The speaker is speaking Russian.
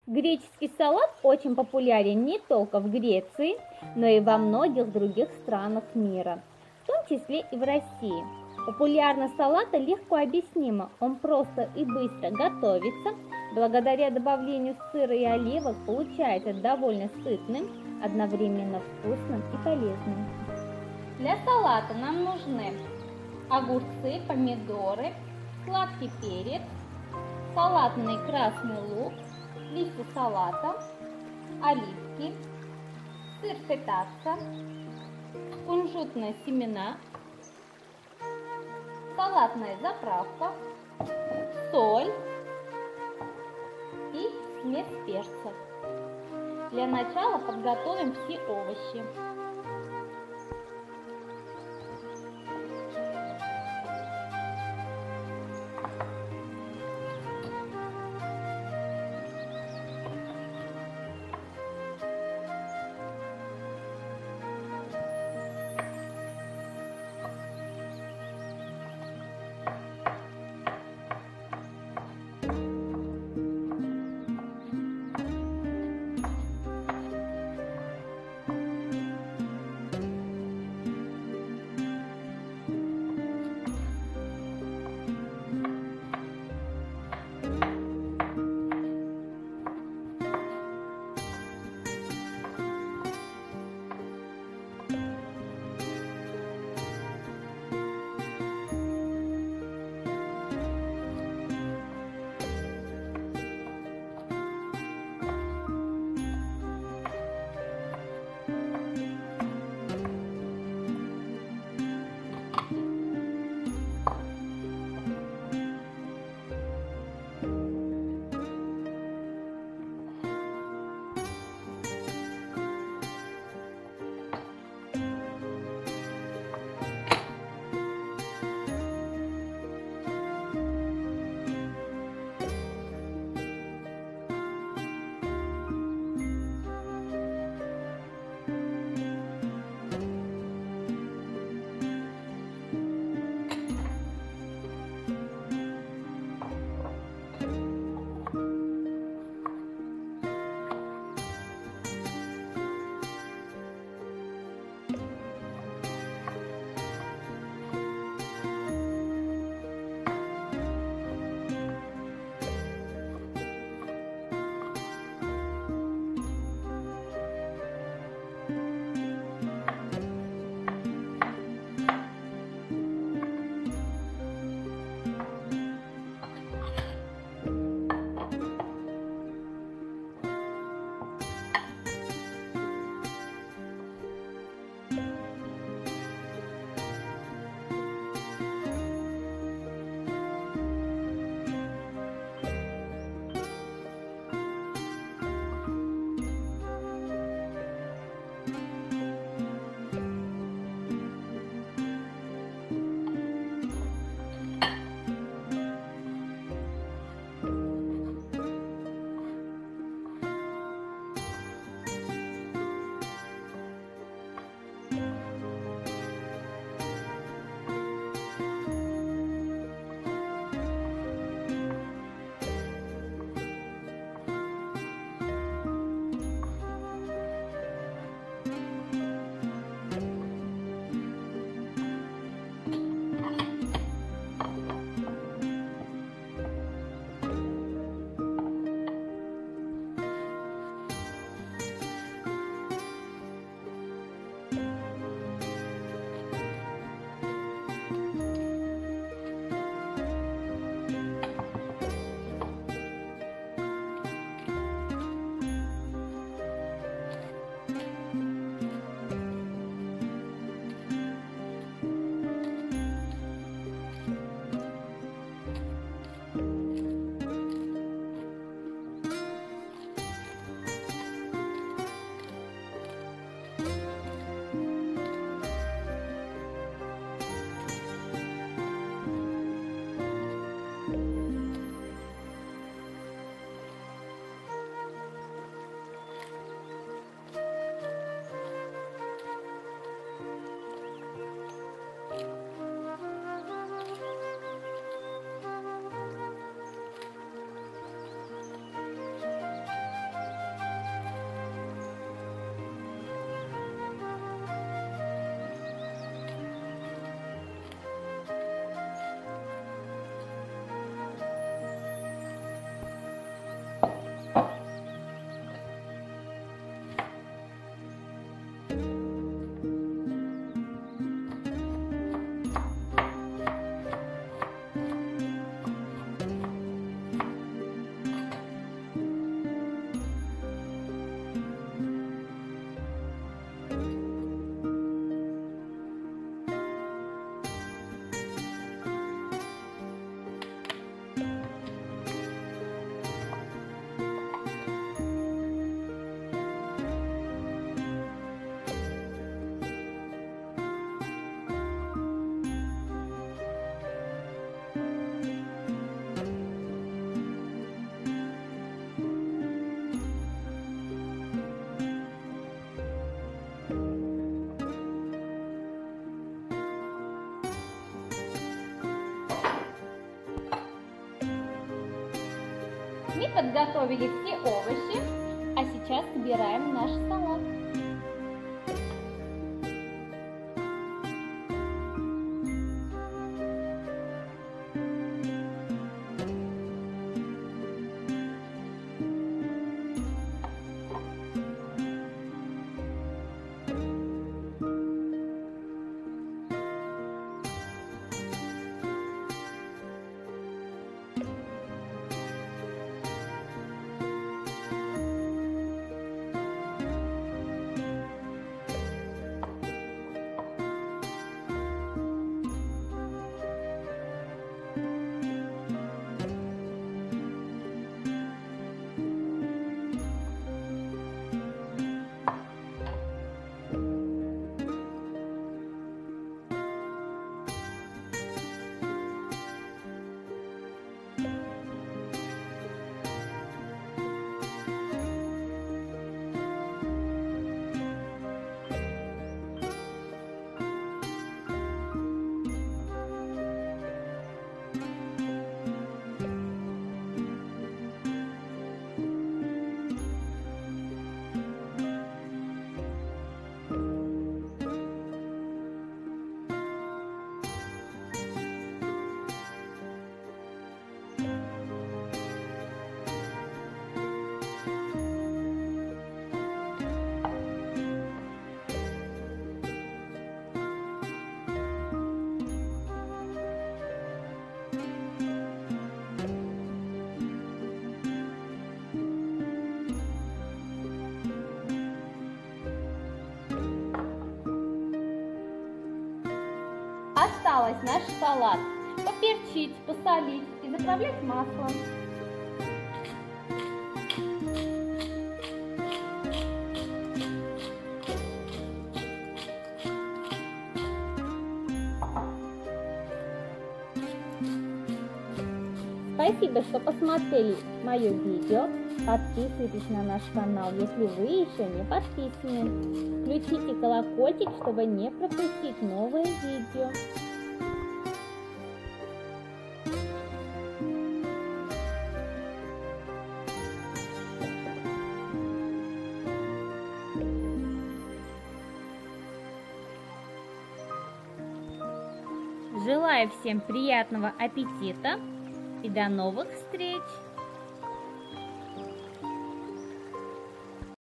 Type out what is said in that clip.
Греческий салат очень популярен не только в Греции, но и во многих других странах мира, в том числе и в России. Популярность салата легко объяснима, он просто и быстро готовится. Благодаря добавлению сыра и оливок получается довольно сытным, одновременно вкусным и полезным. Для салата нам нужны огурцы, помидоры, сладкий перец, салатный красный лук, листья салата, оливки, сыр фетаччо, кунжутные семена, салатная заправка, соль и смесь перцев. Для начала подготовим все овощи. подготовили все овощи, а сейчас собираем наш салат. Осталось наш салат поперчить, посолить и заправлять маслом. Спасибо, что посмотрели мое видео. Подписывайтесь на наш канал, если вы еще не подписаны. Включите колокольчик, чтобы не пропустить новые видео. Желаю всем приятного аппетита и до новых встреч!